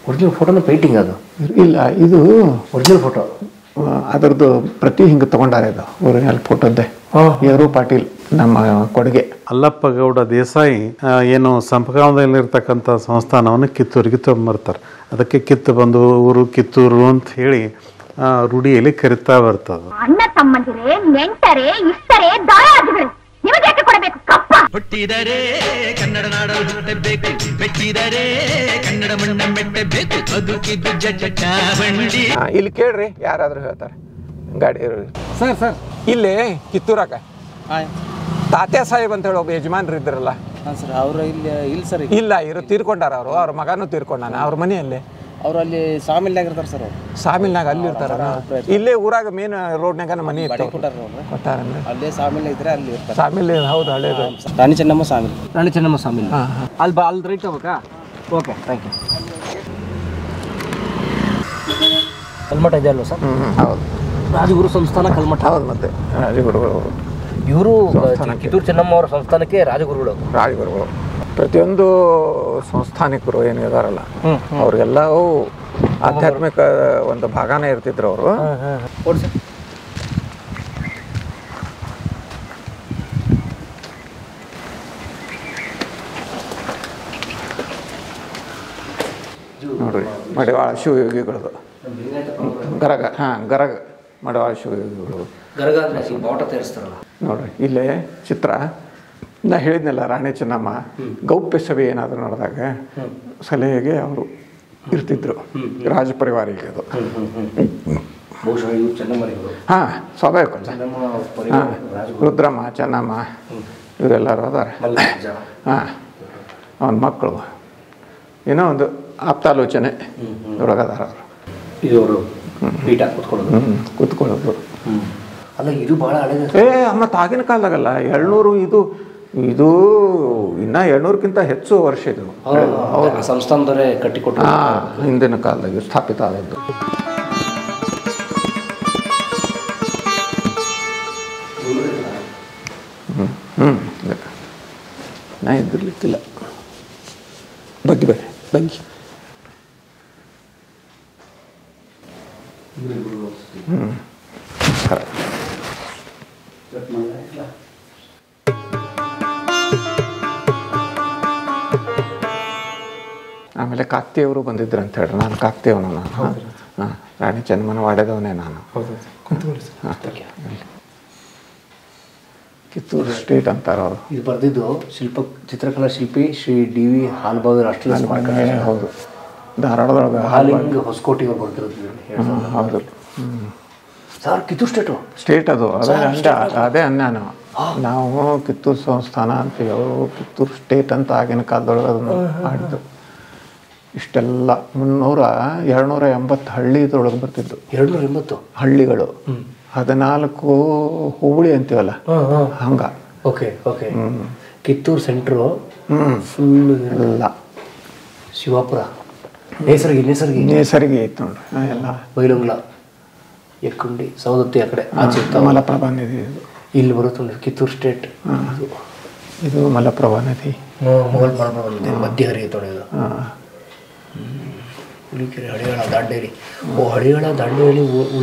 Original ಫೋಟೋನ painting ಅದು ಇಲ್ಲ, ಇದು ಒರಿಜಿನಲ್ ಫೋಟೋ. ಅದರದ್ದು ಪ್ರತಿ ಹಿಂಗೆ ತಗೊಂಡಾರೆ. ಇದು ಒರಿಜಿನಲ್ ಫೋಟೋದ್ದೇ. ಯಾರು ಪಾಟೀಲ್ ನಮ್ಮ ಕೊಡುಗೆ. ಅಲ್ಲಪ್ಪ ಗೌಡ ದೇಸಾಯಿ ಏನು ಸಂಪಗಾಮದಲ್ಲಿರ್ತಕ್ಕಂಥ ಸಂಸ್ಥಾನವನ್ನು ಕಿತ್ತೂರಿಗೆ ತೊಗೊಂಬರ್ತಾರೆ. ಅದಕ್ಕೆ ಕಿತ್ತು ಬಂದು ಊರು ಕಿತ್ತೂರು ಅಂತ ಹೇಳಿ ರೂಢಿಯಲ್ಲಿ ಕರಿತಾ ಬರ್ತದೆ. ಅಣ್ಣ ತಮ್ಮಂದಿರೇ, ನೆಂಟರೇ, ಇಷ್ಟರೇ, ದಾಯಾದಿಗಳೇ, ನಿಮಗೆ ಯಾಕೆ ಕೊಡಬೇಕು ಕಪ್ಪ? ಹುಟ್ಟಿದರೆ ಕನ್ನಡ ನಾಡಲು ಹುಟ್ಟಬೇಕು, ಮೆಚ್ಚಿದರೆ ಕನ್ನಡ ಮಣ್ಣ ಮೆಟ್ಟಬೇಕು, ಬದುಕಿದ್ದು ಜಟ ಬಂಡಿ. ಇಲ್ಲಿ ಕೇಳ್ರಿ, ಯಾರಾದ್ರೂ ಹೇಳ್ತಾರೆ ಗಾಡಿ. ಸರ್ ಇಲ್ಲಿ ಕಿತ್ತೂರಾಗ ತಾತ್ಯಾ ಸಾಹೇಬ್ ಅಂತ ಹೇಳಿ ಒಬ್ಬ ಯಜಮಾನ್ರು ಇದ್ರಲ್ಲ ಸರ್, ಅವರು ಇಲ್ಲ ಸರ್, ಇಲ್ಲ ತೀರ್ಕೊಂಡಾರ. ಅವ್ರ ಮಗನೂ ತೀರ್ಕೊಂಡಾನ. ಅವ್ರ ಮನೆಯಲ್ಲಿ ಅವ್ರು ಅಲ್ಲಿ ಸಾಮಿಲ್ನಾಗ ಇರ್ತಾರೆ ಸರ್. ಅವರು ಸಾಮಿಲ್ನಾಗ ಅಲ್ಲಿ ಇರ್ತಾರ. ಇಲ್ಲೇ ಊರಾಗ ಮೇನ್ ರೋಡ್ನಾಗ ಮನೆ ಕೊಟ್ಟಾರ. ಅಲ್ಲೇ ಸಾಮಿಲ್ ಇದ್ರೆ ಅಲ್ಲಿ ಇರ್ತಾರೆ. ಸಾಮಿಲ್ ಹೌದು, ಹಳೇದು ರಾಣಿ ಚೆನ್ನಮ್ಮ ಸಾಮಿಲ್. ಅಲ್ಲಿ ರೈಟ್ ಹೋಗ್ಬೇಕಾ? Okay, thank you. ಕಲ್ಮಠ ಇದೆ ಅಲ್ವಾ ಸರ್? ಹೌದು, ರಾಜಗುರು ಸಂಸ್ಥಾನ ಕಲ್ಮಠ. ಹೌದು, ಮತ್ತೆ ರಾಜಗುರುಗಳು ಇವರು ಕಿತ್ತೂರು ಚೆನ್ನಮ್ಮ ಅವರ ಸಂಸ್ಥಾನಕ್ಕೆ ರಾಜಗುರುಗಳು. ಪ್ರತಿಯೊಂದು ಸಂಸ್ಥಾನಿಕರು ಏನು ಇದಾರಲ್ಲ ಅವ್ರಿಗೆಲ್ಲವೂ ಆಧ್ಯಾತ್ಮಿಕ ಒಂದು ಭಾಗನೇ ಇರ್ತಿದ್ರು ಅವರು. ನೋಡ್ರಿ, ಮಡಿವಾಳ ಶಿವಯೋಗಿಗಳದು ಗರಗ. ಗರಗ ಮಡಿವಾಳ ಶಿವಯೋಗಿಗಳು ನೋಡ್ರಿ. ಇಲ್ಲೇ ಚಿತ್ರ ನಾ ಹೇಳಿದ್ನಲ್ಲ, ರಾಣಿ ಚೆನ್ನಮ್ಮ ಗೌಪ್ಯ ಸಭೆ ಏನಾದರೂ ನೋಡಿದಾಗ ಸಲಹೆಗೆ ಅವರು ಇರ್ತಿದ್ರು. ರಾಜ ಪರಿವಾರಿಗೆ ಅದು ಸ್ವಾಭಾವಿಕ. ರುದ್ರಮ್ಮ, ಚೆನ್ನಮ್ಮ ಇವರೆಲ್ಲರೂ ಅದಾರೆ. ಅವನ ಮಕ್ಕಳು ಏನೋ ಒಂದು ಆಪ್ತಾಲೋಚನೆ ಒಳಗದಾರ ಅವರು. ಕೂತ್ಕೊಳ್ಳೋದು. ಅಲ್ಲ, ಇದು ಬಹಳ ಹಳೆದ. ಮತ್ತು ಆಗಿನ ಕಾಲದಾಗಲ್ಲ 700 ಇದು ಇನ್ನ 700ಕ್ಕಿಂತ ಹೆಚ್ಚು ವರ್ಷ ಇದು. ಸಂಸ್ಥಾನದವರೇ ಕಟ್ಟಿಕೊಟ್ಟು ಹಿಂದಿನ ಕಾಲದಾಗ ಸ್ಥಾಪಿತ ಆದದ್ದು. ನಾ ಇದ್ದಿರ್ಲಿಕ್ಕಿಲ್ಲ. ಬಗ್ಗೆ ಬಗ್ಗೆ ಆಮೇಲೆ ಕಾಕ್ತಿಯವರು ಬಂದಿದ್ರು ಅಂತ ಹೇಳ್ರಿ. ನಾನು ಕಾಕ್ತಿಯವನು. ನಾನು ರಾಣಿ ಚೆನ್ನಮ್ಮನ ವಾಡ್ಯದವನೇ ನಾನು. ಕಿತ್ತೂರು ಸ್ಟೇಟ್ ಅಂತಾರ ಅವರು. ಇದು ಬರೆದಿದ್ದು ಚಿತ್ರಕಲಾ ಶಿಲ್ಪಿ ಶ್ರೀ ಡಿ.ವಿ. ಹಾಲ್ಬಾವಿ ರಾಷ್ಟ್ರೀಯ. ಹೌದು, ಧಾರವಾಡದೊಳಗೆ ಹಾಲಿಂಗ್ ಹೊಸಕೋಟೆ ಅವ್ರು ಬರ್ತಿರೋದು. ಹೌದು ಸರ್, ಕಿತ್ತೂರು ಸ್ಟೇಟ್ ಅದು. ಅದೇ ನಾನು ನಾವು ಕಿತ್ತೂರು ಸಂಸ್ಥಾನ ಅಂತೀವಿ, ಅವರು ಕಿತ್ತೂರು ಸ್ಟೇಟ್ ಅಂತ ಆಗಿನ ಕಾಲದೊಳಗೆ ಅದನ್ನು ಮಾಡಿದ್ದು. ಇಷ್ಟೆಲ್ಲ 280 ಹಳ್ಳಿ ಇದ್ರೊಳಗೆ ಬರ್ತಿದ್ದು. 280 ಹಳ್ಳಿಗಳು, 14 ಹೋಬಳಿ ಅಂತೀವಲ್ಲ ಹಂಗ. ಓಕೆ. ಕಿತ್ತೂರು ಸೆಂಟ್ರು ಫುಲ್ ಎಲ್ಲ ಶಿವಾಪುರ, ನೇಸರಿಗೆ ಐತೆ ನೋಡ್ರಿ. ಎಲ್ಲ ಬೈಲೊಂಗ್ಲ, ಎಕ್ಕುಂಡಿ, ಸೌದತ್ತಿ ಆ ಕಡೆ ಮಲಪ್ರಭಾ ನದಿ ಇದು ಇಲ್ಲಿ ಬರುತ್ತೆ. ಕಿತ್ತೂರು ಸ್ಟೇಟ್ ಇದು ಮಲಪ್ರಭಾ ನದಿ. ಮಧ್ಯ ಹರಿಯುತ್ತೊಡೆದು. ಹುಲಿಕೆರೆ, ಹಳಿಯಾಳ, ದಾಂಡೇಲಿ. ಹಳಿಯಾಳ, ದಾಂಡೇಲಿ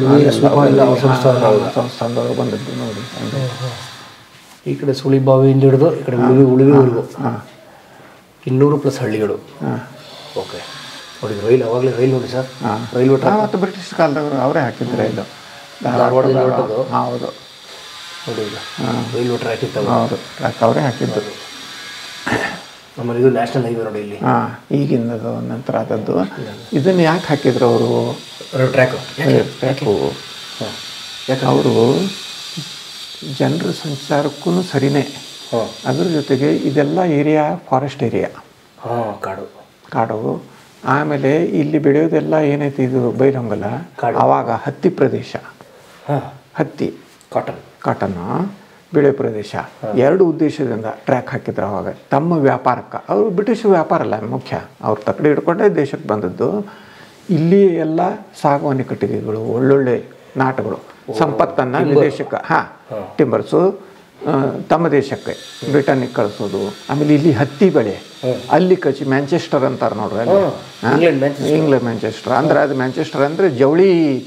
ಸಂಸ್ಥಾನದೊಳಗೆ ಬಂದದ್ದು ನೋಡಿ. ಈ ಕಡೆ ಸುಳಿಬಾವಿಯಿಂದ ಹಿಡಿದು ಈ ಕಡೆ ಉಳಿವಿವರೆಗೂ 200+ ಹಳ್ಳಿಗಳು. ಓಕೆ, ನೋಡಿ ರೈಲ್, ಅವಾಗಲೇ ರೈಲ್ ನೋಡಿ ಸರ್. ರೈಲ್ವೆ ಟ್ರ್ಯಾಕ್ ಮತ್ತು ಬ್ರಿಟಿಷ್ ಕಾಲದವರು ಅವರೇ ಹಾಕಿದ್ರು ರೈಲು. ಧಾರವಾಡದಿಂದ ಹೊರಟದು. ಹೌದು ನೋಡಿ, ಈಗ ರೈಲ್ವೆ ಟ್ರ್ಯಾಕ್ ಇತ್ತು. ಹೌದು, ಟ್ರ್ಯಾಕ್ ಅವರೇ ಹಾಕಿದ್ದು. ಆಮೇಲೆ ಇದು ನ್ಯಾಷನಲ್ ಹೈವೇ ನೋಡಿ ಇಲ್ಲಿ. ಈಗಿನದು ನಂತರ ಆದದ್ದು. ಇದನ್ನು ಯಾಕೆ ಹಾಕಿದ್ರು ಅವರು? ಟ್ರ್ಯಾಕು ಅವರು ಜನರ ಸಂಚಾರಕ್ಕೂ ಸರಿನೇ. ಅದ್ರ ಜೊತೆಗೆ ಇದೆಲ್ಲ ಏರಿಯಾ ಫಾರೆಸ್ಟ್ ಏರಿಯಾ, ಕಾಡು. ಆಮೇಲೆ ಇಲ್ಲಿ ಬೆಳೆಯೋದೆಲ್ಲ ಏನೈತಿ, ಇದು ಬೈಲೊಂಗಲ ಆವಾಗ ಹತ್ತಿ ಪ್ರದೇಶ, ಹತ್ತಿ ಕಾಟನ್ನು ಬೆಳೆ ಪ್ರದೇಶ. 2 ಉದ್ದೇಶದಿಂದ ಟ್ರ್ಯಾಕ್ ಹಾಕಿದ್ರು ಅವಾಗ. ತಮ್ಮ ವ್ಯಾಪಾರಕ್ಕೆ, ಅವರು ಬ್ರಿಟಿಷ್ ವ್ಯಾಪಾರ ಅಲ್ಲ ಮುಖ್ಯ, ಅವ್ರು ತಕ್ಕಡಿ ಹಿಡ್ಕೊಂಡೇ ದೇಶಕ್ಕೆ ಬಂದದ್ದು. ಇಲ್ಲಿ ಎಲ್ಲ ಸಾಗವಾನಿ ಕಟ್ಟಿಗೆಗಳು, ಒಳ್ಳೊಳ್ಳೆ ನಾಟಗಳು, ಸಂಪತ್ತನ್ನು ವಿದೇಶಕ್ಕೆ ಟಿಂಬರ್ಸು ತಮ್ಮ ದೇಶಕ್ಕೆ ಬ್ರಿಟನ್ನಿಗೆ ಕಳಿಸೋದು. ಆಮೇಲೆ ಇಲ್ಲಿ ಹತ್ತಿ ಬೆಳೆ ಅಲ್ಲಿ ಕಚ್ಚಿ ಮ್ಯಾಂಚೆಸ್ಟರ್ ಅಂತಾರೆ ನೋಡ್ರಿ ಅಲ್ಲಿ, ಇಂಗ್ಲೆಂಡ್ ಮ್ಯಾಂಚೆಸ್ಟರ್ ಅಂದ್ರೆ ಅದು ಮ್ಯಾಂಚೆಸ್ಟರ್ ಅಂದರೆ ಜವಳಿ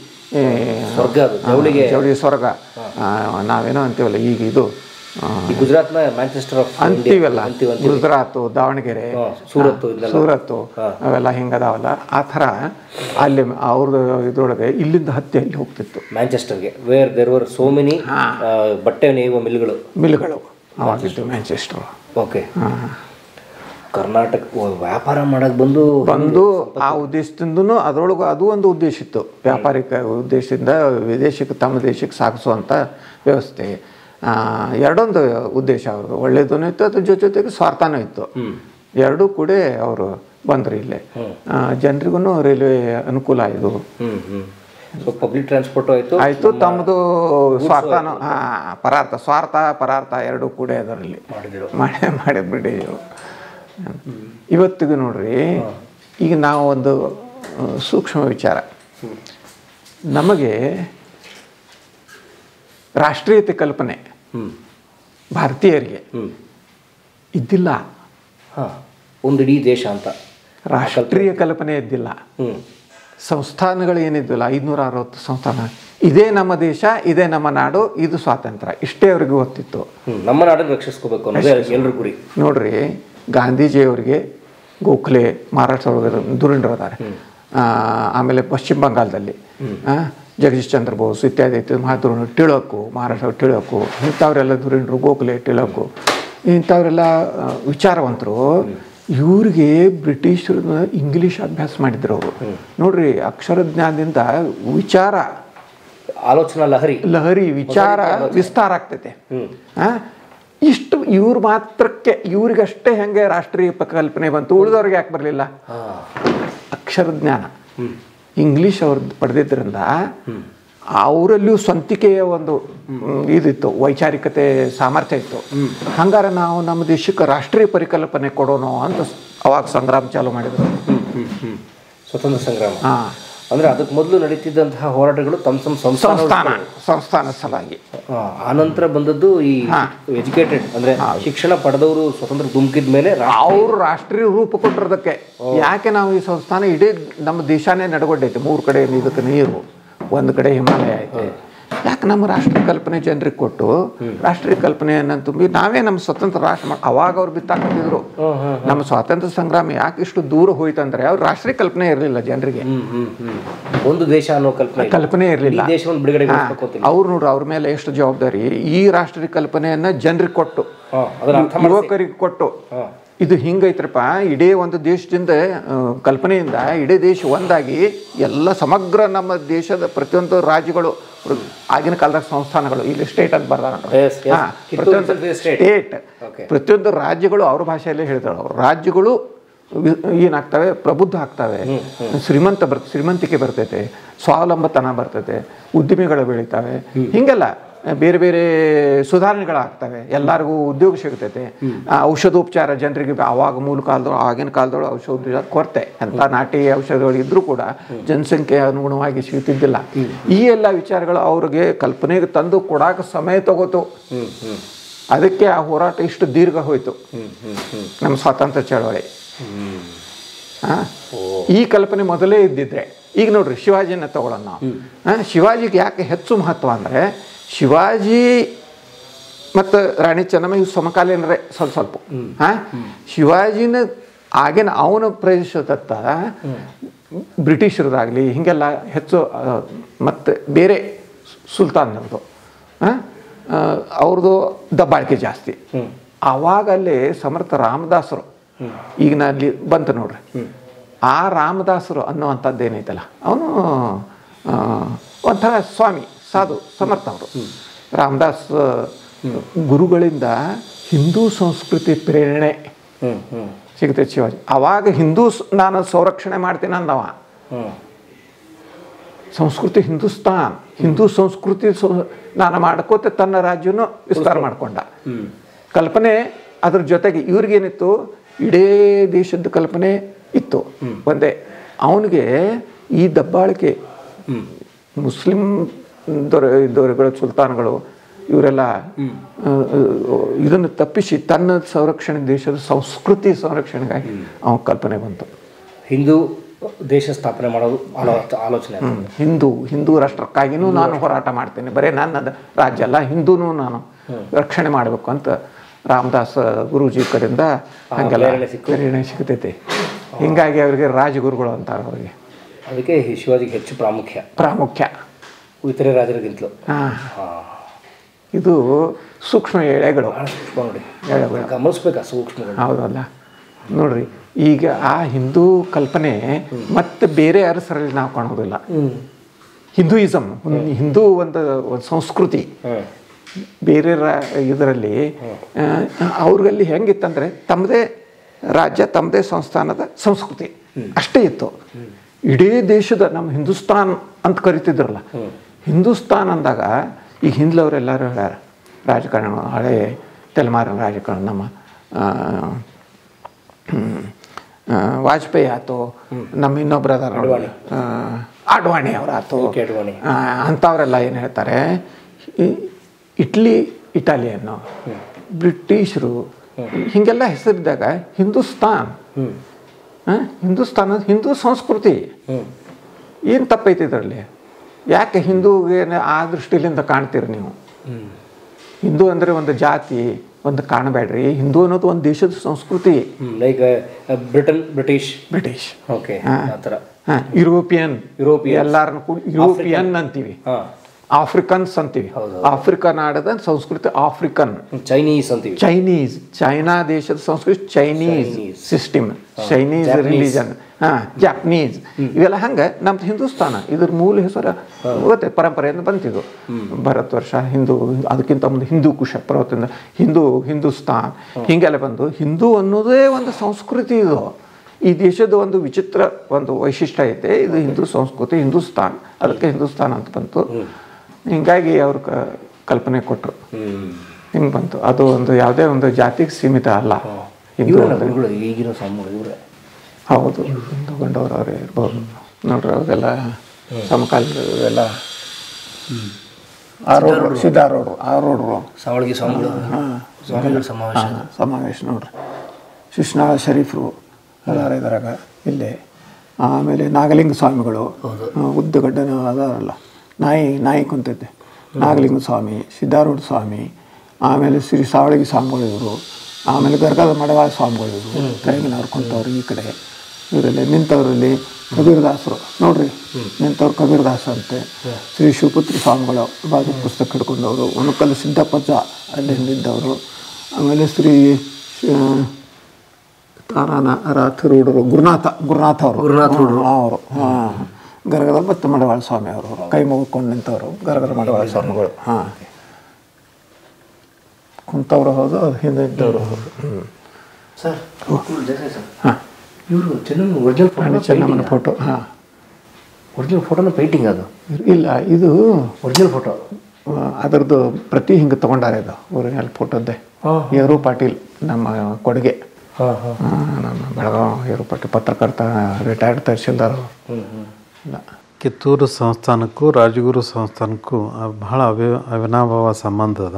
ಜವಳಿ ಸ್ವರ್ಗ. ನಾವೇನೋ ಅಂತೀವಲ್ಲ ಈಗ ಇದು ಗುಜರಾತ್ನ ಮ್ಯಾಂಚೆಸ್ಟರ್ ಅಂತೀವಲ್ಲ, ಗುಜರಾತು, ದಾವಣಗೆರೆ, ಸೂರತ್ತು ಅವೆಲ್ಲ ಹಿಂಗದಾವಲ್ಲ, ಆ ಥರ ಅಲ್ಲಿ ಅವ್ರದ್ದು ಇದ್ರೊಳಗೆ ಇಲ್ಲಿಂದ ಹತ್ತಿ ಅಲ್ಲಿ ಹೋಗ್ತಿತ್ತು ಮ್ಯಾಂಚೆಸ್ಟರ್ಗೆ, where there were so many ಬಟ್ಟೆ ನೇಯುವ ಮಿಲ್ಗಳು ಅವಾಗಿತ್ತು ಮ್ಯಾಂಚೆಸ್ಟರ್. ಓಕೆ. ಕರ್ನಾಟಕ ವ್ಯಾಪಾರ ಮಾಡಕ್ಕೆ ಬಂದು ಆ ಉದ್ದೇಶದಿಂದನೂ ಅದರೊಳಗೆ ಅದು ಒಂದು ಉದ್ದೇಶ ಇತ್ತು, ವ್ಯಾಪಾರಿಕ ಉದ್ದೇಶದಿಂದ ವಿದೇಶಕ್ಕೆ ತಮ್ಮ ದೇಶಕ್ಕೆ ಸಾಗಿಸುವಂಥ ವ್ಯವಸ್ಥೆ. ಎರಡೊಂದು ಉದ್ದೇಶ ಅವ್ರದ್ದು, ಒಳ್ಳೇದೂ ಇತ್ತು, ಅದ್ರ ಜೊತೆಗೆ ಸ್ವಾರ್ಥನೂ ಇತ್ತು. ಎರಡೂ ಕೂಡ ಅವರು ಬಂದರು ಇಲ್ಲೇ. ಜನರಿಗೂ ರೈಲ್ವೆ ಅನುಕೂಲ ಆಯಿತು, ಪಬ್ಲಿಕ್ ಟ್ರಾನ್ಸ್ಪೋರ್ಟ್ ಆಯಿತು, ತಮ್ಮದು ಸ್ವಾರ್ಥನೂ ಪರಾರ್ಥ ಎರಡೂ ಕೂಡ ಅದರಲ್ಲಿ ಮಾಡಿ ಬ್ರಿಟಿಷರು. ಇವತ್ತಿಗೂ ನೋಡ್ರಿ, ಈಗ ನಾವು ಒಂದು ಸೂಕ್ಷ್ಮ ವಿಚಾರ, ನಮಗೆ ರಾಷ್ಟ್ರೀಯತೆ ಕಲ್ಪನೆ ಭಾರತೀಯರಿಗೆ ಇದ್ದಿಲ್ಲ. ಒಂದು ಇಡೀ ದೇಶ ಅಂತ ರಾಷ್ಟ್ರೀಯ ಕಲ್ಪನೆ ಇದ್ದಿಲ್ಲ. ಸಂಸ್ಥಾನಗಳು ಏನಿದ್ದಿಲ್ಲ, 560 ಸಂಸ್ಥಾನ. ಇದೇ ನಮ್ಮ ದೇಶ, ಇದೇ ನಮ್ಮ ನಾಡು, ಇದು ಸ್ವಾತಂತ್ರ್ಯ, ಇಷ್ಟೇ ಅವ್ರಿಗೆ ಗೊತ್ತಿತ್ತು. ನಮ್ಮ ನಾಡನ್ನು ರಕ್ಷಿಸ್ಕೋಬೇಕು ಅನ್ನೋದೇ ಎಲ್ಲರ ಗುರಿ. ನೋಡ್ರಿ, ಗಾಂಧೀಜಿಯವರಿಗೆ ಗೋಖಲೆ ಮಹಾರಾಷ್ಟ್ರ ಧುರೀಣರದಾರೆ, ಆಮೇಲೆ ಪಶ್ಚಿಮ ಬಂಗಾಳದಲ್ಲಿ ಜಗದೀಶ್ ಚಂದ್ರ ಬೋಸ್ ಇತ್ಯಾದಿ ಮಹಾಧುರ ಟಿಳಕು, ಮಹಾರಾಷ್ಟ್ರ ಟಿಳಕು, ಇಂಥವರೆಲ್ಲ ಧುರೀಣರು, ಗೋಖಲೆ, ಟಿಳಕು, ಇಂಥವರೆಲ್ಲ ವಿಚಾರವಂತರು. ಇವ್ರಿಗೆ ಬ್ರಿಟಿಷರನ್ನ ಇಂಗ್ಲೀಷ್ ಅಭ್ಯಾಸ ಮಾಡಿದ್ರು ಅವರು. ನೋಡ್ರಿ, ಅಕ್ಷರ ಜ್ಞಾನದಿಂದ ವಿಚಾರ, ಆಲೋಚನಾ ಲಹರಿ ವಿಚಾರ ವಿಸ್ತಾರ ಆಗ್ತೈತೆ. ಇಷ್ಟು ಇವ್ರ ಮಾತ್ರಕ್ಕೆ, ಇವ್ರಿಗಷ್ಟೇ ಹೆಂಗೆ ರಾಷ್ಟ್ರೀಯ ಕಲ್ಪನೆ ಬಂತು, ಉಳಿದವ್ರಿಗೆ ಯಾಕೆ ಬರಲಿಲ್ಲ? ಅಕ್ಷರ ಜ್ಞಾನ ಇಂಗ್ಲೀಷ್ ಅವ್ರು ಪಡೆದಿದ್ದರಿಂದ ಅವರಲ್ಲಿಯೂ ಸ್ವಂತಿಕೆಯ ಒಂದು ಇದಿತ್ತು, ವೈಚಾರಿಕತೆ ಸಾಮರ್ಥ್ಯ ಇತ್ತು. ಹಂಗಾರೆ ನಾವು ನಮ್ಮ ದೇಶಕ್ಕೆ ರಾಷ್ಟ್ರೀಯ ಪರಿಕಲ್ಪನೆ ಕೊಡೋಣ ಅಂತ ಅವಾಗ ಸಂಗ್ರಾಮ ಚಾಲೂ ಮಾಡಿದ್ರು. ಸ್ವತಂತ್ರ ಸಂಗ್ರಾಮ ಅಂದ್ರೆ ಅದಕ್ಕೆ ಮೊದಲು ನಡೀತಿದ್ದಂತಹ ಹೋರಾಟಗಳು ತಮ್ಮ ಸಂಸ್ಥಾನ ಸಲುವಾಗಿ. ಆನಂತರ ಬಂದದ್ದು ಈ ಎಜುಕೇಟೆಡ್ ಅಂದ್ರೆ ಶಿಕ್ಷಣ ಪಡೆದವರು ಸ್ವತಂತ್ರ ಧುಮುಕಿದ ಮೇಲೆ ಅವರು ರಾಷ್ಟ್ರೀಯ ರೂಪ ಕೊಟ್ಟಿರೋದಕ್ಕೆ. ಯಾಕೆ ನಾವು ಈ ಸಂಸ್ಥಾನ ಇಡೀ ನಮ್ಮ ದೇಶನೇ ನಡಗೊಂಡೈತೆ, 3 ಕಡೆ ಇದಕ್ಕೆ ನೀರು, ಒಂದು ಕಡೆ ಹಿಮಾಲಯ ಐತೆ. ಯಾಕೆ ನಮ್ಮ ರಾಷ್ಟ್ರೀಯ ಕಲ್ಪನೆ ಜನರಿಗೆ ಕೊಟ್ಟು ರಾಷ್ಟ್ರೀಯ ಕಲ್ಪನೆಯನ್ನು ತುಂಬಿ ನಾವೇ ನಮ್ಮ ಸ್ವತಂತ್ರ ರಾಷ್ಟ್ರ ಅವಾಗ ಅವ್ರು ಬಿತ್ತಾಕಿದ್ರು. ನಮ್ಮ ಸ್ವಾತಂತ್ರ್ಯ ಸಂಗ್ರಾಮ ಯಾಕೆ ಇಷ್ಟು ದೂರ ಹೋಯ್ತಂದ್ರೆ ಅವ್ರು ರಾಷ್ಟ್ರೀಯ ಕಲ್ಪನೆ ಇರಲಿಲ್ಲ ಜನರಿಗೆ. ಒಂದು ದೇಶ ಅನ್ನೋ ಕಲ್ಪನೆ ಇರಲಿಲ್ಲ. ಅವ್ರು ನೋಡ್ರಿ, ಅವ್ರ ಮೇಲೆ ಎಷ್ಟು ಜವಾಬ್ದಾರಿ. ಈ ರಾಷ್ಟ್ರೀಯ ಕಲ್ಪನೆಯನ್ನ ಜನರಿಗೆ ಕೊಟ್ಟು, ಯುವಕರಿಗೆ ಕೊಟ್ಟು, ಇದು ಹಿಂಗೈತ್ರಪ್ಪ, ಇಡೀ ಒಂದು ದೇಶದಿಂದ ಕಲ್ಪನೆಯಿಂದ ಇಡೀ ದೇಶ ಒಂದಾಗಿ ಎಲ್ಲ ಸಮಗ್ರ ನಮ್ಮ ದೇಶದ ಪ್ರತಿಯೊಂದು ರಾಜ್ಯಗಳು, ಆಗಿನ ಕಾಲದಾಗ ಸಂಸ್ಥಾನಗಳು, ಇಲ್ಲಿ ಸ್ಟೇಟ್ ಅಂತ ಬರ್ದಾರ, ಪ್ರತಿಯೊಂದು ಸ್ಟೇಟ್, ಪ್ರತಿಯೊಂದು ರಾಜ್ಯಗಳು ಅವ್ರ ಭಾಷೆಯಲ್ಲೇ ಹೇಳ್ತಾರೆ. ಅವ್ರ ರಾಜ್ಯಗಳು ಏನಾಗ್ತವೆ, ಪ್ರಬುದ್ಧ ಆಗ್ತವೆ, ಶ್ರೀಮಂತಿಕೆ ಬರ್ತೈತೆ, ಸ್ವಾವಲಂಬತನ ಬರ್ತೈತೆ, ಉದ್ಯಮಿಗಳು ಬೆಳೀತವೆ, ಹಿಂಗೆಲ್ಲ ಬೇರೆ ಬೇರೆ ಸುಧಾರಣೆಗಳಾಗ್ತವೆ, ಎಲ್ಲರಿಗೂ ಉದ್ಯೋಗ ಸಿಗ್ತೈತೆ. ಔಷಧೋಪಚಾರ ಜನರಿಗೆ ಆವಾಗ ಆಗಿನ ಕಾಲದೊಳಗೆ ಔಷಧ ಕೊರತೆ, ಅಂತ ನಾಟಿ ಔಷಧಗಳು ಇದ್ರೂ ಕೂಡ ಜನಸಂಖ್ಯೆ ಅನುಗುಣವಾಗಿ ಸಿಗ್ತಿದ್ದಿಲ್ಲ. ಈ ಎಲ್ಲ ವಿಚಾರಗಳು ಅವ್ರಿಗೆ ಕಲ್ಪನೆಗೆ ತಂದು ಕೊಡಾಕ ಸಮಯ ತಗೋತು. ಅದಕ್ಕೆ ಆ ಹೋರಾಟ ಇಷ್ಟು ದೀರ್ಘ ಹೋಯ್ತು ನಮ್ಮ ಸ್ವಾತಂತ್ರ್ಯ ಚಳವಳಿ. ಈ ಕಲ್ಪನೆ ಮೊದಲೇ ಇದ್ದಿದ್ರೆ, ಈಗ ನೋಡ್ರಿ ಶಿವಾಜಿನ ತಗೊಳ್ಳೋಣ ನಾವು. ಶಿವಾಜಿಗೆ ಯಾಕೆ ಹೆಚ್ಚು ಮಹತ್ವ ಅಂದರೆ, ಶಿವಾಜಿ ಮತ್ತು ರಾಣಿ ಚೆನ್ನಮ್ಮ ಇವು ಸಮಕಾಲೀನರೇ ಸ್ವಲ್ಪ. ಶಿವಾಜಿನ ಆಗಿನ ಅವನ ಪ್ರದೇಶದತ್ತ ಬ್ರಿಟಿಷರದಾಗಲಿ ಹಿಂಗೆಲ್ಲ ಹೆಚ್ಚು, ಮತ್ತು ಬೇರೆ ಸುಲ್ತಾನರದು ಅವ್ರದ್ದು ದಬ್ಬಾಳಿಕೆ ಜಾಸ್ತಿ. ಆವಾಗಲೇ ಸಮರ್ಥ ರಾಮದಾಸರು, ಈಗ ನಲ್ಲಿ ಬಂತು ನೋಡ್ರಿ, ಆ ರಾಮದಾಸರು ಅನ್ನುವಂಥದ್ದು ಏನೈತಲ್ಲ, ಅವನು ಒಂಥರ ಸ್ವಾಮಿ, ಸಾಧು, ಸಮರ್ಥ. ಅವರು ರಾಮದಾಸ್ ಗುರುಗಳಿಂದ ಹಿಂದೂ ಸಂಸ್ಕೃತಿ ಪ್ರೇರಣೆ ಸಿಗುತ್ತೆ ಶಿವಾಜಿ. ಅವಾಗ ನಾನು ಸಂರಕ್ಷಣೆ ಮಾಡ್ತೀನಿ ಅಂದವ. ಸಂಸ್ಕೃತಿ ಹಿಂದೂಸ್ತಾನ್, ಹಿಂದೂ ಸಂಸ್ಕೃತಿ ನಾನು ಮಾಡ್ಕೋತ ತನ್ನ ರಾಜ್ಯನೂ ವಿಸ್ತಾರ ಮಾಡ್ಕೊಂಡ. ಕಲ್ಪನೆ ಅದ್ರ ಜೊತೆಗೆ ಇವ್ರಿಗೇನಿತ್ತು, ಇಡೀ ದೇಶದ ಕಲ್ಪನೆ ಇತ್ತು ಒಂದೇ. ಅವನಿಗೆ ಈ ದಬ್ಬಾಳಿಕೆ, ಮುಸ್ಲಿಂ ದೊರೆಗಳು, ಸುಲ್ತಾನ್ಗಳು ಇವರೆಲ್ಲ ಇದನ್ನು ತಪ್ಪಿಸಿ ತನ್ನ ಸಂರಕ್ಷಣೆ, ದೇಶದ ಸಂಸ್ಕೃತಿ ಸಂರಕ್ಷಣೆಗಾಗಿ ಅವನ ಕಲ್ಪನೆ ಬಂತು. ಹಿಂದೂ ದೇಶ ಸ್ಥಾಪನೆ ಮಾಡೋದು ಆಲೋಚನೆ. ಹಿಂದೂ ರಾಷ್ಟ್ರಕ್ಕಾಗಿನೂ ನಾನು ಹೋರಾಟ ಮಾಡ್ತೇನೆ, ಬರೀ ನನ್ನ ರಾಜ್ಯ ಅಲ್ಲ, ಹಿಂದೂನೂ ನಾನು ರಕ್ಷಣೆ ಮಾಡಬೇಕು ಅಂತ ರಾಮದಾಸ ಗುರೂಜಿ ಕಡೆಯಿಂದ ಹಂಗೆಲ್ಲ ಪ್ರೇರಣೆ ಸಿಗ್ತೈತಿ. ಹಿಂಗಾಗಿ ಅವರಿಗೆ ರಾಜಗುರುಗಳು ಅಂತಾರೆ ಅವರಿಗೆ. ಅದಕ್ಕೆ ಶಿವಾಜಿಗೆ ಹೆಚ್ಚು ಪ್ರಾಮುಖ್ಯ ಇತರೆ ರಾಜರಿಗಿಂತಲೂ. ಇದು ಸೂಕ್ಷ್ಮ ಎಳೆಗಳು, ಎಳೆಗಳು ಗಮನಿಸ್ಬೇಕಾ ಸೂಕ್ಷ್ಮಗಳು. ಹೌದಲ್ಲ ನೋಡ್ರಿ, ಈಗ ಆ ಹಿಂದೂ ಕಲ್ಪನೆ ಮತ್ತೆ ಬೇರೆ ಅರಸರಲ್ಲಿ ನಾವು ಕಾಣೋದಿಲ್ಲ. ಹಿಂದೂಯಿಸಮ್, ಹಿಂದೂ ಒಂದು ಸಂಸ್ಕೃತಿ ಬೇರೆ ಇದರಲ್ಲಿ ಅವ್ರಲ್ಲಿ ಹೆಂಗಿತ್ತಂದರೆ ತಮ್ಮದೇ ರಾಜ್ಯ, ತಮ್ಮದೇ ಸಂಸ್ಥಾನದ ಸಂಸ್ಕೃತಿ ಅಷ್ಟೇ ಇತ್ತು. ಇಡೀ ದೇಶದ ನಮ್ಮ ಹಿಂದೂಸ್ತಾನ್ ಅಂತ ಕರಿತಿದ್ರಲ್ಲ, ಹಿಂದೂಸ್ತಾನ್ ಅಂದಾಗ ಈಗ ಹಿಂದ್ಲವರೆಲ್ಲರೂ ಹೇಳ್ಯಾರ ರಾಜಕಾರಣ, ಹಳೆ ತಲೆಮಾರಿನ ರಾಜಕಾರಣ, ನಮ್ಮ ವಾಜಪೇಯಿ ಆಯ್ತು, ನಮ್ಮ ಇನ್ನೊಬ್ಬರ ಅಡ್ವಾಣಿ ಅವ್ರು ಆಯ್ತು, ಅಂಥವರೆಲ್ಲ ಏನು ಹೇಳ್ತಾರೆ, ಇಟಾಲಿಯನ್ನು, ಬ್ರಿಟಿಷರು ಹೀಗೆಲ್ಲ ಹೆಸರಿದ್ದಾಗ ಹಿಂದೂಸ್ತಾನ್ ಹಿಂದೂ ಸಂಸ್ಕೃತಿ ಏನು ತಪ್ಪೈತಿ ಇದರಲ್ಲಿ? ಯಾಕೆ ಹಿಂದೂಗೆ ಆ ದೃಷ್ಟಿಲಿಂದ ಕಾಣ್ತೀರಿ ನೀವು? ಹಿಂದೂ ಅಂದರೆ ಒಂದು ಜಾತಿ ಒಂದು ಕಾಣಬೇಡ್ರಿ. ಹಿಂದೂ ಅನ್ನೋದು ಒಂದು ದೇಶದ ಸಂಸ್ಕೃತಿ. ಲೈಕ್ ಬ್ರಿಟಿಷ್ ಓಕೆ, ಯುರೋಪಿಯನ್ ಎಲ್ಲಾರನ್ನು ಕೂಡ ಯುರೋಪಿಯನ್ ಅಂತೀವಿ, ಆಫ್ರಿಕನ್ಸ್ ಅಂತೀವಿ. ಆಫ್ರಿಕನ್ ಆಡದ ಸಂಸ್ಕೃತಿ ಆಫ್ರಿಕನ್, ಚೈನೀಸ್ ಅಂತೀವಿ, ಚೈನಾ ದೇಶದ ಸಂಸ್ಕೃತಿ Chinese system, Chinese religion, Japanese, ಇವೆಲ್ಲ ಹಂಗೆ ನಮ್ದು ಹಿಂದೂಸ್ತಾನ. ಇದ್ರ ಮೂಲ ಹೆಸರು ಗೊತ್ತೆ, ಪರಂಪರೆಯಿಂದ ಬಂತಿದ್ದು. ಭಾರತ ವರ್ಷ ಹಿಂದೂ, ಅದಕ್ಕಿಂತ ಮುಂದೆ ಹಿಂದೂ ಕುಶ ಪರ್ವತದಿಂದ ಹಿಂದೂಸ್ತಾನ್ ಹೀಗೆಲ್ಲ ಬಂದು ಹಿಂದೂ ಅನ್ನೋದೇ ಒಂದು ಸಂಸ್ಕೃತಿ. ಇದು ಈ ದೇಶದ ಒಂದು ವಿಚಿತ್ರ ಒಂದು ವೈಶಿಷ್ಟ್ಯ ಐತೆ, ಇದು ಹಿಂದೂ ಸಂಸ್ಕೃತಿ, ಹಿಂದೂಸ್ತಾನ್, ಅದಕ್ಕೆ ಹಿಂದೂಸ್ತಾನ್ ಅಂತ ಬಂತು. ಹಿಂಗಾಗಿ ಅವ್ರ ಕಲ್ಪನೆ ಕೊಟ್ಟರು, ಹಿಂಗೆ ಬಂತು. ಅದು ಒಂದು ಯಾವುದೇ ಒಂದು ಜಾತಿಗೆ ಸೀಮಿತ ಅಲ್ಲ. ಈಗಿನ ಸ್ವಾಮಿಗಳು ಹೌದು, ಹಿಂದೂ ಗಂಡವರು ಅವರೇ ಇರ್ಬೋದು ನೋಡ್ರಿ. ಅವೆಲ್ಲ ಸಮಕಾಲೀನವೆಲ್ಲ ಆರೋಡ್ರು ಸಾವಳಗಿ ಸ್ವಾಮಿಗಳು ಸಮಾವೇಶ ನೋಡ್ರಿ. ಶಿಶ್ನಾ ಶರೀಫ್ರು ಅದಾರ ಇದ್ರಾಗ ಇಲ್ಲೇ. ಆಮೇಲೆ ನಾಗಲಿಂಗ ಸ್ವಾಮಿಗಳು, ಉದ್ದಗಡ್ಡನ ಅದಾರಲ್ಲ, ನಾಯಿ ಕುಂತೈತೆ, ನಾಗಲಿಂಗ ಸ್ವಾಮಿ, ಸಿದ್ಧಾರೂಢ ಸ್ವಾಮಿ, ಆಮೇಲೆ ಶ್ರೀ ಸಾವಳಗಿ ಸ್ವಾಮಿಗಳು ಇವರು, ಆಮೇಲೆ ಗರ್ಗದ ಮಡವಾಳ ಸ್ವಾಮಿಗಳು ಇವರು, ತೆಲಂಗಾಣವ್ರು ಕುಂತವ್ರು ಈ ಕಡೆ. ಇವರಲ್ಲಿ ನಿಂತವರಲ್ಲಿ ಕಬೀರದಾಸರು ನೋಡ್ರಿ, ನಿಂತವ್ರು ಕಬೀರದಾಸ ಅಂತೆ. ಶ್ರೀ ಶಿವಪುತ್ರ ಸ್ವಾಮಿಗಳು ಬಾಜು ಪುಸ್ತಕ ಹಿಡ್ಕೊಂಡವರು, ಉಣಕಲ್ ಸಿದ್ದಪ್ಪಜ್ಜ ಅಲ್ಲಿ ಹಿಂದಿದ್ದವರು. ಆಮೇಲೆ ಶ್ರೀ ರಾಥರೂಢರು, ಗುರುನಾಥ ಅವರು ಗರಗದ ಮತ್ತು ಮಡವಾಳ ಸ್ವಾಮಿ ಅವರು ಕೈ ಮುಗಿಕೊಂಡು ನಿಂತವರು, ಗರಗದ ಮಡವಾಳ ಸ್ವಾಮಿಗಳು ಕುಂತವ್ರು ಹೌದು, ಹಿಂದೆ ಇದ್ದವರು ಹೌದು. ಸರ್ ಇವರು ಚೆನ್ನಮ್ಮನ ಫೋಟೋ. ಒರಿಜಿನಲ್ ಫೋಟೋನ ಪೇಂಟಿಂಗ್ ಅದು ಇಲ್ಲ, ಇದು ಒರಿಜಿನಲ್ ಫೋಟೋ. ಅದರದ್ದು ಪ್ರತಿ ಹಿಂಗೆ ತೊಗೊಂಡಾರೆ. ಇದು ಒರಿಜಿನಲ್ ಫೋಟೋದ್ದೇ. ಯರು ಪಾಟೀಲ್ ನಮ್ಮ ಕೊಡುಗೆ, ನಮ್ಮ ಬೆಳಗಾವಿ ಯರು ಪಾಟೀಲ್ ಪತ್ರಕರ್ತ, ರಿಟೈರ್ಡ್ ತಹಶೀಲ್ದಾರ್. ಕಿತ್ತೂರು ಸಂಸ್ಥಾನಕ್ಕೂ ರಾಜಗುರು ಸಂಸ್ಥಾನಕ್ಕೂ ಬಹಳ ಅವಿನಾಭಾವ ಸಂಬಂಧ ಅದ.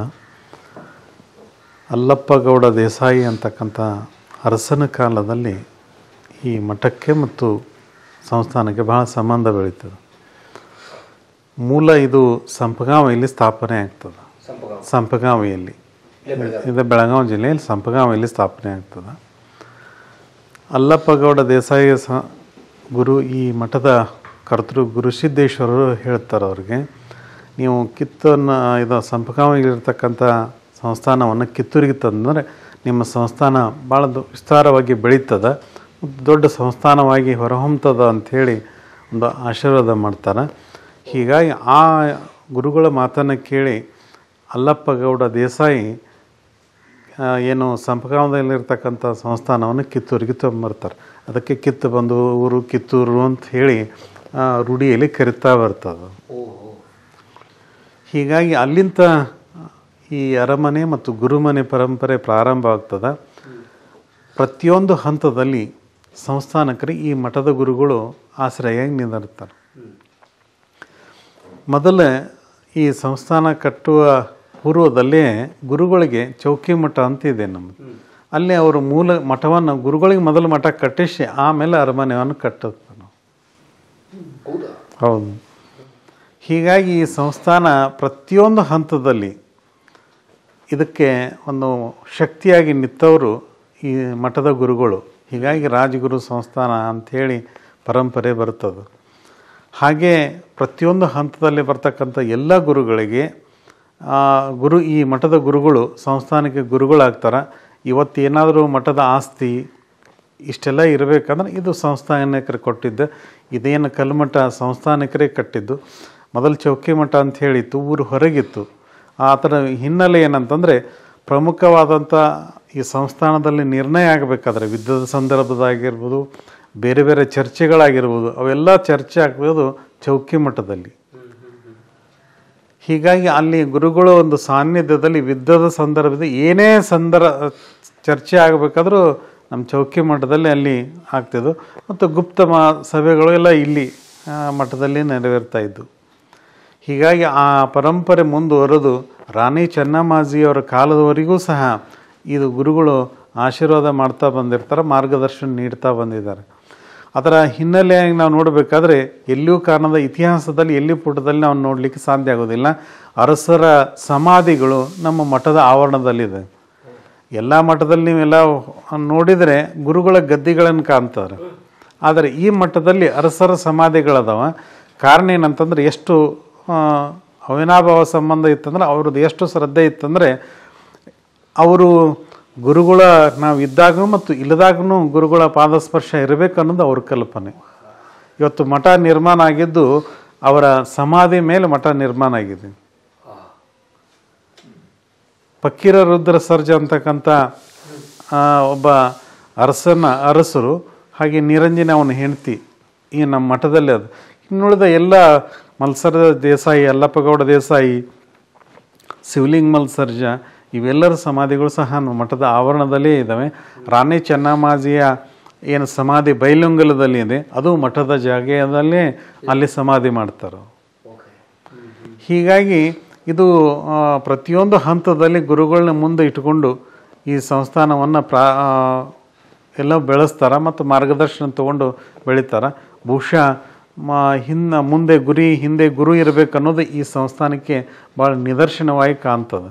ಅಲ್ಲಪ್ಪಗೌಡ ದೇಸಾಯಿ ಅಂತಕ್ಕಂಥ ಅರಸನ ಕಾಲದಲ್ಲಿ ಈ ಮಠಕ್ಕೆ ಮತ್ತು ಸಂಸ್ಥಾನಕ್ಕೆ ಬಹಳ ಸಂಬಂಧ ಬೆಳೀತದೆ. ಮೂಲ ಇದು ಸಂಪಗಾವಿಯಲ್ಲಿ ಸ್ಥಾಪನೆ ಆಗ್ತದೆ. ಸಂಪಗಾವಿಯಲ್ಲಿ, ಇದು ಬೆಳಗಾವಿ ಜಿಲ್ಲೆಯಲ್ಲಿ ಸಂಪಗಾವಿಯಲ್ಲಿ ಸ್ಥಾಪನೆ ಆಗ್ತದೆ. ಅಲ್ಲಪ್ಪಗೌಡ ದೇಸಾಯಿ ಗುರು, ಈ ಮಠದ ಕರ್ತೃ ಗುರುಸಿದ್ದೇಶ್ವರರು ಹೇಳ್ತಾರೆ ಅವ್ರಿಗೆ, ನೀವು ಇದು ಸಂಪಗಾವಿಯಲ್ಲಿರ್ತಕ್ಕಂಥ ಸಂಸ್ಥಾನವನ್ನು ಕಿತ್ತೂರಿಗೆ ತಂದರೆ ನಿಮ್ಮ ಸಂಸ್ಥಾನ ಭಾಳ ವಿಸ್ತಾರವಾಗಿ ಬೆಳೀತದೆ, ದೊಡ್ಡ ಸಂಸ್ಥಾನವಾಗಿ ಹೊರಹೊಮ್ತದ ಅಂಥೇಳಿ ಒಂದು ಆಶೀರ್ವಾದ ಮಾಡ್ತಾರೆ. ಹೀಗಾಗಿ ಆ ಗುರುಗಳ ಮಾತನ್ನು ಕೇಳಿ ಅಲ್ಲಪ್ಪಗೌಡ ದೇಸಾಯಿ ಏನು ಸಂಪಗಾಮದಲ್ಲಿರ್ತಕ್ಕಂಥ ಸಂಸ್ಥಾನವನ್ನು ಕಿತ್ತೂರಿಗೆ ತೊಗೊಂಬರ್ತಾರೆ. ಅದಕ್ಕೆ ಕಿತ್ತು ಬಂದು ಊರು ಕಿತ್ತೂರು ಅಂತ ಹೇಳಿ ರೂಢಿಯಲ್ಲಿ ಕರಿತಾ ಬರ್ತದೆ. ಹೀಗಾಗಿ ಅಲ್ಲಿಂದ ಈ ಅರಮನೆ ಮತ್ತು ಗುರುಮನೆ ಪರಂಪರೆ ಪ್ರಾರಂಭ ಆಗ್ತದೆ. ಪ್ರತಿಯೊಂದು ಹಂತದಲ್ಲಿ ಸಂಸ್ಥಾನಕರಿಗೆ ಈ ಮಠದ ಗುರುಗಳು ಆಶ್ರಯಾಗಿ ನಿಂದಿರ್ತಾರೆ. ಮೊದಲೇ ಈ ಸಂಸ್ಥಾನ ಕಟ್ಟುವ ಪೂರ್ವದಲ್ಲೇ ಗುರುಗಳಿಗೆ ಚೌಕಿ ಮಠ ಅಂತ ಇದೆ ನಮ್ಮದು. ಅಲ್ಲಿ ಅವರು ಮೂಲ ಮಠವನ್ನು ಗುರುಗಳಿಗೆ ಮೊದಲು ಮಠ ಕಟ್ಟಿಸಿ ಆಮೇಲೆ ಅರಮನೆಯನ್ನು ಕಟ್ಟುತ್ತೆ ನಾವು. ಹೌದು. ಹೀಗಾಗಿ ಈ ಸಂಸ್ಥಾನ ಪ್ರತಿಯೊಂದು ಹಂತದಲ್ಲಿ ಇದಕ್ಕೆ ಒಂದು ಶಕ್ತಿಯಾಗಿ ನಿಂತವರು ಈ ಮಠದ ಗುರುಗಳು. ಹೀಗಾಗಿ ರಾಜಗುರು ಸಂಸ್ಥಾನ ಅಂಥೇಳಿ ಪರಂಪರೆ ಬರ್ತದೆ. ಹಾಗೆ ಪ್ರತಿಯೊಂದು ಹಂತದಲ್ಲಿ ಬರ್ತಕ್ಕಂಥ ಎಲ್ಲ ಗುರುಗಳಿಗೆ ಈ ಮಠದ ಗುರುಗಳು ಸಂಸ್ಥಾನಕ್ಕೆ ಗುರುಗಳಾಗ್ತಾರೆ. ಇವತ್ತು ಏನಾದರೂ ಮಠದ ಆಸ್ತಿ ಇಷ್ಟೆಲ್ಲ ಇರಬೇಕಂದ್ರೆ ಇದು ಸಂಸ್ಥಾನಿಕರು ಕೊಟ್ಟಿದ್ದು. ಇದೇನು ಕಲ್ಮಠ ಸಂಸ್ಥಾನಿಕರೇ ಕಟ್ಟಿದ್ದು. ಮೊದಲು ಚೌಕಿ ಮಠ ಅಂತ ಹೇಳಿತ್ತು, ಊರು ಹೊರಗಿತ್ತು. ಆ ಥರ ಹಿನ್ನೆಲೆ ಏನಂತಂದರೆ ಪ್ರಮುಖವಾದಂಥ ಈ ಸಂಸ್ಥಾನದಲ್ಲಿ ನಿರ್ಣಯ ಆಗಬೇಕಾದ್ರೆ ಯುದ್ಧದ ಸಂದರ್ಭದಾಗಿರ್ಬೋದು, ಬೇರೆ ಬೇರೆ ಚರ್ಚೆಗಳಾಗಿರ್ಬೋದು, ಅವೆಲ್ಲ ಚರ್ಚೆ ಆಗ್ಬೋದು ಚೌಕಿ ಮಠದಲ್ಲಿ. ಹೀಗಾಗಿ ಅಲ್ಲಿ ಗುರುಗಳು ಒಂದು ಸಾನ್ನಿಧ್ಯದಲ್ಲಿ ಯುದ್ಧದ ಸಂದರ್ಭದಲ್ಲಿ ಏನೇ ಚರ್ಚೆ ಆಗಬೇಕಾದ್ರೂ ನಮ್ಮ ಚೌಕಿ ಮಠದಲ್ಲಿ ಅಲ್ಲಿ ಆಗ್ತಿದ್ದು. ಮತ್ತು ಗುಪ್ತ ಸಭೆಗಳು ಎಲ್ಲ ಇಲ್ಲಿ ಮಠದಲ್ಲಿ ನೆರವೇರ್ತಾ ಇದ್ದು. ಹೀಗಾಗಿ ಆ ಪರಂಪರೆ ಮುಂದುವರೆದು ರಾಣಿ ಚೆನ್ನಮ್ಮಾಜಿಯವರ ಕಾಲದವರೆಗೂ ಸಹ ಇದು ಗುರುಗಳು ಆಶೀರ್ವಾದ ಮಾಡ್ತಾ ಬಂದಿರ್ತಾರೆ, ಮಾರ್ಗದರ್ಶನ ನೀಡ್ತಾ ಬಂದಿದ್ದಾರೆ. ಅದರ ಹಿನ್ನೆಲೆಯಾಗಿ ನಾವು ನೋಡಬೇಕಾದ್ರೆ ಎಲ್ಲಿಯೂ ಕಾರಣದ ಇತಿಹಾಸದಲ್ಲಿ ಎಲ್ಲಿ ಪುಟದಲ್ಲಿ ನಾವು ನೋಡಲಿಕ್ಕೆ ಸಾಧ್ಯ ಆಗೋದಿಲ್ಲ. ಅರಸರ ಸಮಾಧಿಗಳು ನಮ್ಮ ಮಠದ ಆವರಣದಲ್ಲಿದೆ. ಎಲ್ಲ ಮಠದಲ್ಲಿ ನೀವೆಲ್ಲ ನೋಡಿದರೆ ಗುರುಗಳ ಗದ್ದಿಗಳನ್ನು ಕಾಣ್ತಾರೆ. ಆದರೆ ಈ ಮಠದಲ್ಲಿ ಅರಸರ ಸಮಾಧಿಗಳದಾವ. ಕಾರಣ ಏನಂತಂದ್ರೆ ಎಷ್ಟು ಅವಿನಾಭಾವ ಸಂಬಂಧ ಇತ್ತಂದ್ರೆ ಅವ್ರದ್ದು ಎಷ್ಟು ಶ್ರದ್ಧೆ ಇತ್ತಂದರೆ ಅವರು ಗುರುಗಳ ನಾವು ಇದ್ದಾಗೂ ಮತ್ತು ಇಲ್ಲದಾಗೂ ಗುರುಗಳ ಪಾದಸ್ಪರ್ಶ ಇರಬೇಕು ಅನ್ನೋದು ಅವ್ರ ಕಲ್ಪನೆ. ಇವತ್ತು ಮಠ ನಿರ್ಮಾಣ ಆಗಿದ್ದು ಅವರ ಸಮಾಧಿ ಮೇಲೆ ಮಠ ನಿರ್ಮಾಣ ಆಗಿದೆ. ಫಕೀರ ರುದ್ರ ಸರ್ಜ ಅಂತಕ್ಕಂಥ ಒಬ್ಬ ಅರಸರು, ಹಾಗೆ ನಿರಂಜನೆ ಅವನ ಹೆಂಡತಿ ಈ ನಮ್ಮ ಮಠದಲ್ಲಿ ಅದು. ಇನ್ನುಳಿದ ಎಲ್ಲ ಮಲ್ಸರ ದೇಸಾಯಿ, ಯಲ್ಲಪ್ಪಗೌಡ ದೇಸಾಯಿ, ಶಿವಲಿಂಗ ಮಲ್ಸರ್ಜ ಇವೆಲ್ಲರ ಸಮಾಧಿಗಳು ಸಹ ನಮ್ಮ ಮಠದ ಆವರಣದಲ್ಲೇ ಇದ್ದಾವೆ. ರಾಣಿ ಚೆನ್ನಮ್ಮಾಜಿಯ ಏನು ಸಮಾಧಿ ಬೈಲುಂಗಲದಲ್ಲಿ ಇದೆ, ಅದು ಮಠದ ಜಾಗದಲ್ಲೇ ಅಲ್ಲಿ ಸಮಾಧಿ ಮಾಡ್ತಾರೆ. ಹೀಗಾಗಿ ಇದು ಪ್ರತಿಯೊಂದು ಹಂತದಲ್ಲಿ ಗುರುಗಳನ್ನ ಮುಂದೆ ಇಟ್ಟುಕೊಂಡು ಈ ಸಂಸ್ಥಾನವನ್ನು ಎಲ್ಲ ಬೆಳೆಸ್ತಾರೆ ಮತ್ತು ಮಾರ್ಗದರ್ಶನ ತಗೊಂಡು ಬೆಳೀತಾರೆ. ಬಹುಶಃ ಮುಂದೆ ಹಿಂದೆ ಗುರು ಇರಬೇಕು ಅನ್ನೋದು ಈ ಸಂಸ್ಥಾನಕ್ಕೆ ಭಾಳ ನಿದರ್ಶನವಾಗಿ ಕಾಣ್ತದೆ.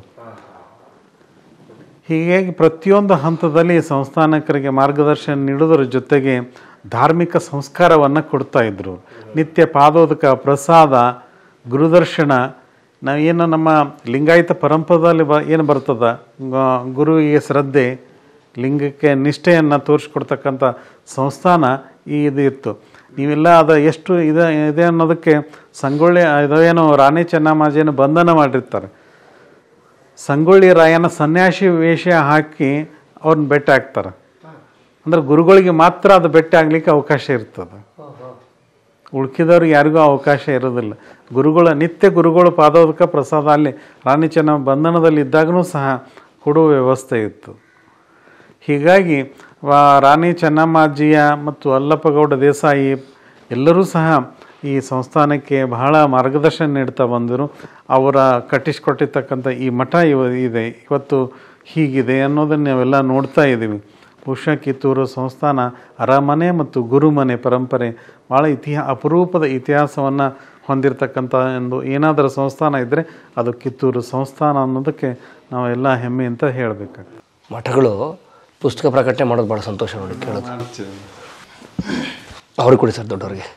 ಹೀಗಾಗಿ ಪ್ರತಿಯೊಂದು ಹಂತದಲ್ಲಿ ಸಂಸ್ಥಾನಕರಿಗೆ ಮಾರ್ಗದರ್ಶನ ನೀಡೋದ್ರ ಜೊತೆಗೆ ಧಾರ್ಮಿಕ ಸಂಸ್ಕಾರವನ್ನು ಕೊಡ್ತಾ ಇದ್ರು. ನಿತ್ಯ ಪಾದೋದಕ, ಪ್ರಸಾದ, ಗುರುದರ್ಶನ. ನಾವೇನು ನಮ್ಮ ಲಿಂಗಾಯತ ಪರಂಪರೆಯಲ್ಲಿ ಏನು ಬರ್ತದ, ಗುರುವಿಗೆ ಶ್ರದ್ಧೆ, ಲಿಂಗಕ್ಕೆ ನಿಷ್ಠೆಯನ್ನು ತೋರಿಸ್ಕೊಡ್ತಕ್ಕಂಥ ಸಂಸ್ಥಾನ ಇದು ಇತ್ತು. ನೀವೆಲ್ಲ ಅದು ಎಷ್ಟು ಇದೆ ಅನ್ನೋದಕ್ಕೆ ಸಂಗೊಳ್ಳಿ ಇದೇನೋ ರಾಣಿ ಚೆನ್ನಮ್ಮಾಜಿಯನ್ನು ಬಂಧನ ಮಾಡಿರ್ತಾರೆ. ಸಂಗೊಳ್ಳಿ ರಾಯನ ಸನ್ಯಾಸಿ ವೇಷ ಹಾಕಿ ಅವ್ರನ್ನ ಬೆಟ್ಟ ಹಾಕ್ತಾರೆ. ಅಂದ್ರೆ ಗುರುಗಳಿಗೆ ಮಾತ್ರ ಅದು ಬೆಟ್ಟ ಆಗ್ಲಿಕ್ಕೆ ಅವಕಾಶ ಇರ್ತದೆ, ಉಳ್ಕಿದವ್ರಿಗೆ ಯಾರಿಗೂ ಅವಕಾಶ ಇರೋದಿಲ್ಲ. ನಿತ್ಯ ಗುರುಗಳು ಪಾದೋದಕ ಪ್ರಸಾದ ಅಲ್ಲಿ ರಾಣಿ ಚೆನ್ನಮ್ಮ ಬಂಧನದಲ್ಲಿ ಇದ್ದಾಗೂ ಸಹ ಕೊಡುವ ವ್ಯವಸ್ಥೆ ಇತ್ತು. ಹೀಗಾಗಿ ರಾಣಿ ಚೆನ್ನಮ್ಮಾಜಿಯ ಮತ್ತು ಅಲ್ಲಪ್ಪಗೌಡ ದೇಸಾಯಿ ಎಲ್ಲರೂ ಸಹ ಈ ಸಂಸ್ಥಾನಕ್ಕೆ ಬಹಳ ಮಾರ್ಗದರ್ಶನ ನೀಡ್ತಾ ಬಂದರು. ಅವರ ಕಟ್ಟಿಸಿಕೊಟ್ಟಿರ್ತಕ್ಕಂಥ ಈ ಮಠ ಇದೆ, ಇವತ್ತು ಹೀಗಿದೆ ಅನ್ನೋದನ್ನು ನಾವೆಲ್ಲ ನೋಡ್ತಾ ಇದ್ದೀವಿ. ಬಹುಶಃ ಕಿತ್ತೂರು ಸಂಸ್ಥಾನ ಅರಮನೆ ಮತ್ತು ಗುರುಮನೆ ಪರಂಪರೆ ಭಾಳ ಅಪರೂಪದ ಇತಿಹಾಸವನ್ನು ಹೊಂದಿರತಕ್ಕಂಥ ಒಂದು ಏನಾದರೂ ಸಂಸ್ಥಾನ ಇದ್ದರೆ ಅದು ಕಿತ್ತೂರು ಸಂಸ್ಥಾನ ಅನ್ನೋದಕ್ಕೆ ನಾವೆಲ್ಲ ಹೆಮ್ಮೆ ಅಂತ ಹೇಳಬೇಕಾಗ್ತದೆ. ಮಠಗಳು ಪುಸ್ತಕ ಪ್ರಕಟಣೆ ಮಾಡೋದು ಭಾಳ ಸಂತೋಷ ನೋಡಿ ಕೇಳೋದು. ಅವ್ರಿಗೆ ಕೊಡಿ ಸರ್, ದೊಡ್ಡವ್ರಿಗೆ.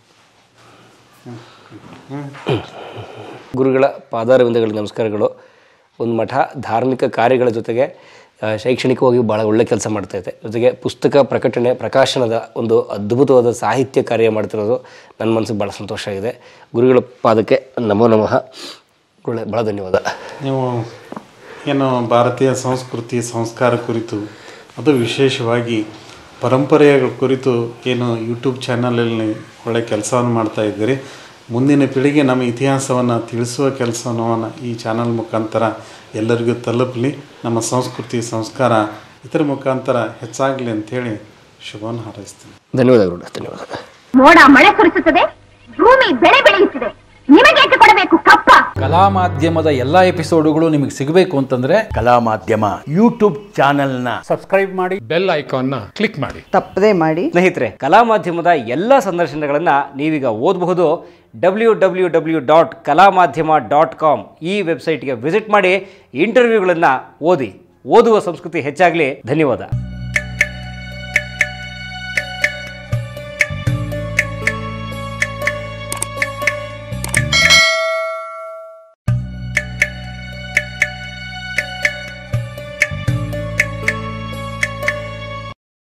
ಗುರುಗಳ ಪಾದಾರವಿಂದಗಳಿಗೆ ನಮಸ್ಕಾರಗಳು. ಒಂದು ಮಠ ಧಾರ್ಮಿಕ ಕಾರ್ಯಗಳ ಜೊತೆಗೆ ಶೈಕ್ಷಣಿಕವಾಗಿ ಭಾಳ ಒಳ್ಳೆ ಕೆಲಸ ಮಾಡ್ತಾಯಿದೆ. ಜೊತೆಗೆ ಪುಸ್ತಕ ಪ್ರಕಟಣೆ ಪ್ರಕಾಶನದ ಒಂದು ಅದ್ಭುತವಾದ ಸಾಹಿತ್ಯ ಕಾರ್ಯ ಮಾಡ್ತಿರೋದು ನನ್ನ ಮನಸ್ಸಿಗೆ ಭಾಳ ಸಂತೋಷ ಆಗಿದೆ. ಗುರುಗಳ ಪಾದಕ್ಕೆ ನಮೋ ನಮಃ. ಭಾಳ ಧನ್ಯವಾದ. ನೀವು ಏನು ಭಾರತೀಯ ಸಂಸ್ಕೃತಿ ಸಂಸ್ಕಾರ ಕುರಿತು, ಅದು ವಿಶೇಷವಾಗಿ ಪರಂಪರೆಯ ಕುರಿತು ಏನು ಯೂಟ್ಯೂಬ್ ಚಾನಲಲ್ಲಿ ಒಳ್ಳೆಯ ಕೆಲಸವನ್ನು ಮಾಡ್ತಾ ಇದ್ದೀರಿ. ಮುಂದಿನ ಪೀಳಿಗೆ ನಮ್ಮ ಇತಿಹಾಸವನ್ನು ತಿಳಿಸುವ ಕೆಲಸವನ್ನು ಈ ಚಾನಲ್ ಮುಖಾಂತರ ಎಲ್ಲರಿಗೂ ತಲುಪಲಿ. ನಮ್ಮ ಸಂಸ್ಕೃತಿ ಸಂಸ್ಕಾರ ಇದರ ಮುಖಾಂತರ ಹೆಚ್ಚಾಗಲಿ ಅಂಥೇಳಿ ಶುಭವನ್ನು ಹಾರೈಸ್ತೀನಿ. ಧನ್ಯವಾದಗಳು. ಧನ್ಯವಾದ. ಮೋಡ ಮಳೆ ಸುರಿಸುತ್ತದೆ, ಭೂಮಿ ಬೆಳೆ ಬೆಳೆಯುತ್ತದೆ, ನಿಮಗೆ ಕೊಡಬೇಕು ಕಪ್ಪ. ಕಲಾ ಮಾಧ್ಯಮದ ಎಲ್ಲಾ ಎಪಿಸೋಡುಗಳು ನಿಮಗೆ ಸಿಗಬೇಕು ಅಂತಂದ್ರೆ ಕಲಾ ಮಾಧ್ಯಮ ಯೂಟ್ಯೂಬ್ ಚಾನೆಲ್ನ ಸಬ್ಸ್ಕ್ರೈಬ್ ಮಾಡಿ ಬೆಲ್ ಐಕಾನ್ನ ಕ್ಲಿಕ್ ಮಾಡಿ ತಪ್ಪದೇ ಮಾಡಿ. ಸ್ನೇಹಿತರೆ, ಕಲಾ ಮಾಧ್ಯಮದ ಎಲ್ಲ ಸಂದರ್ಶನಗಳನ್ನು ನೀವೀಗ ಓದಬಹುದು. www.kalamadhyama.com ಈ ವೆಬ್ಸೈಟ್ಗೆ ವಿಸಿಟ್ ಮಾಡಿ ಇಂಟರ್ವ್ಯೂಗಳನ್ನು ಓದಿ. ಓದುವ ಸಂಸ್ಕೃತಿ ಹೆಚ್ಚಾಗಲಿ. ಧನ್ಯವಾದ.